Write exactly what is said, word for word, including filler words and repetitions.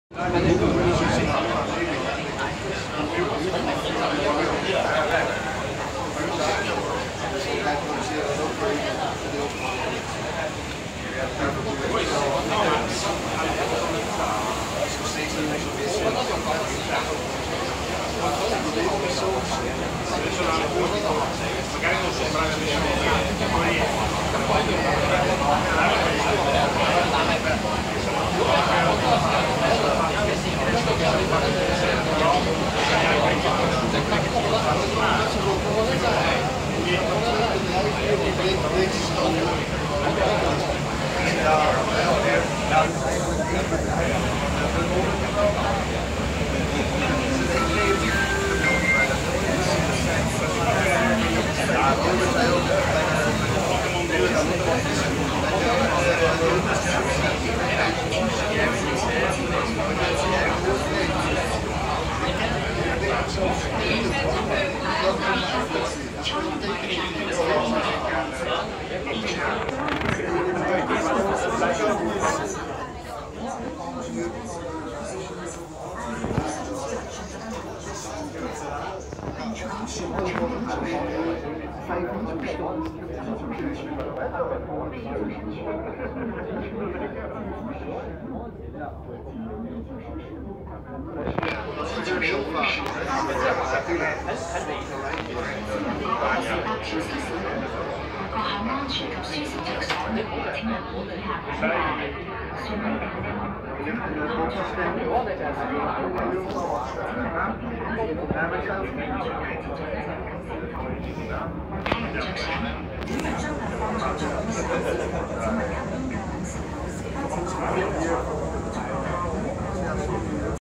各項安全及舒適着想，請留意以下指示。上面嘅地方，安全上，聽人着想，點樣將佢幫助做公司，只係應該揾時候時刻正常。